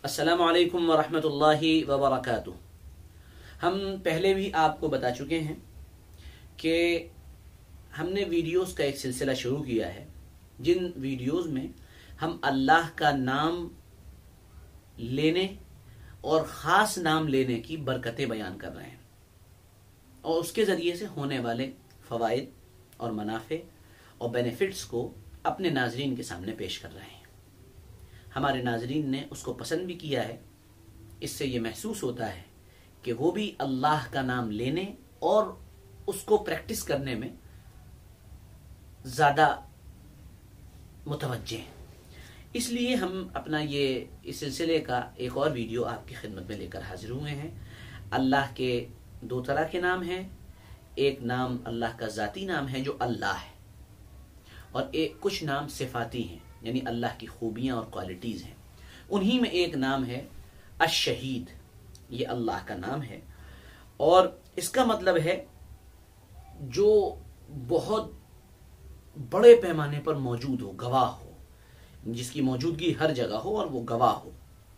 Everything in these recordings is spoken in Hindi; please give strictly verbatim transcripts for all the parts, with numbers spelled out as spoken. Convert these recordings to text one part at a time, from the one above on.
अस्सलामु अलैकुम वरहमतुल्लाहि वबरकातुह। हम पहले भी आपको बता चुके हैं कि हमने वीडियोस का एक सिलसिला शुरू किया है जिन वीडियोस में हम अल्लाह का नाम लेने और ख़ास नाम लेने की बरकतें बयान कर रहे हैं और उसके ज़रिए से होने वाले फ़वाइद और मुनाफ़े और बेनिफिट्स को अपने नाज़रीन के सामने पेश कर रहे हैं। हमारे नाज़रीन ने उसको पसंद भी किया है। इससे ये महसूस होता है कि वो भी अल्लाह का नाम लेने और उसको प्रैक्टिस करने में ज़्यादा मुतवज्जे हैं। इसलिए हम अपना ये इस सिलसिले का एक और वीडियो आपकी खिदमत में लेकर हाजिर हुए हैं। अल्लाह के दो तरह के नाम हैं। एक नाम अल्लाह का ज़ाती नाम है जो अल्लाह है, और एक कुछ नाम सिफाती हैं यानी अल्लाह की खूबियाँ और क्वालिटीज़ हैं। उन्हीं में एक नाम है अश-शहीद। ये अल्लाह का नाम है और इसका मतलब है जो बहुत बड़े पैमाने पर मौजूद हो, गवाह हो, जिसकी मौजूदगी हर जगह हो और वो गवाह हो।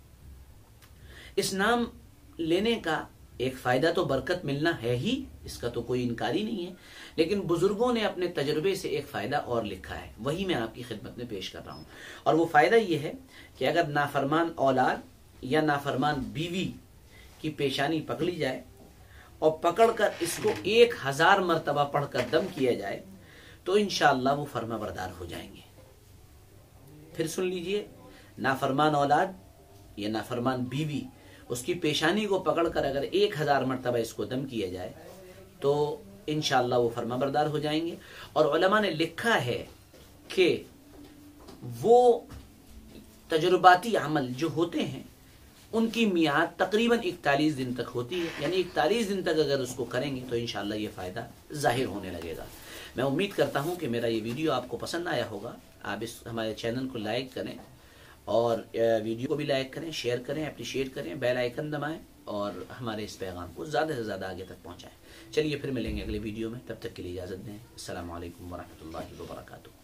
इस नाम लेने का एक फ़ायदा तो बरकत मिलना है ही, इसका तो कोई इनकारी नहीं है, लेकिन बुजुर्गों ने अपने तजुर्बे से एक फ़ायदा और लिखा है, वही मैं आपकी खिदमत में पेश कर रहा हूँ। और वो फ़ायदा ये है कि अगर नाफरमान औलाद या नाफरमान बीवी की पेशानी पकड़ी जाए और पकड़कर इसको एक हज़ार मरतबा पढ़कर दम किया जाए तो इंशाअल्लाह वो फर्माबरदार हो जाएंगे। फिर सुन लीजिए, नाफरमान औलाद या नाफरमान बीवी, उसकी पेशानी को पकड़कर अगर एक हजार मरतबा इसको दम किया जाए तो इंशाअल्लाह वो फर्माबरदार हो जाएंगे। और उलमा ने लिखा है कि वो तजुर्बाती अमल जो होते हैं उनकी मियाद तकरीबन इकतालीस दिन तक होती है, यानी इकतालीस दिन तक अगर उसको करेंगे तो इंशाअल्लाह ये फ़ायदा ज़ाहिर होने लगेगा। मैं उम्मीद करता हूँ कि मेरा ये वीडियो आपको पसंद आया होगा। आप इस हमारे चैनल को लाइक करें और वीडियो को भी लाइक करें, शेयर करें, अप्रिशिएट करें, बेल आइकन दबाएं और हमारे इस पैगाम को ज़्यादा से ज़्यादा आगे तक पहुँचाएँ। चलिए फिर मिलेंगे अगले वीडियो में, तब तक के लिए इजाज़त दें। अस्सलामु अलैकुम वरहमतुल्लाहि वबरकातुहू।